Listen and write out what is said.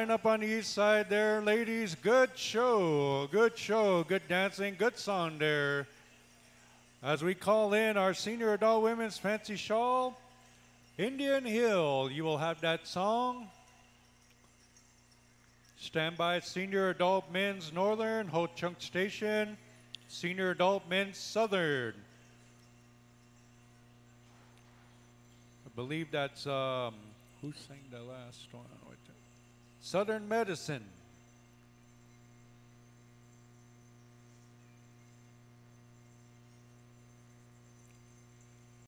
line up on the east side there, ladies. Good show, good dancing, good song there. As we call in our senior adult women's fancy shawl, Indian Hill, you will have that song. Stand by senior adult men's northern, Ho Chunk Station, senior adult men's southern. I believe that's, who sang the last one? Southern Medicine.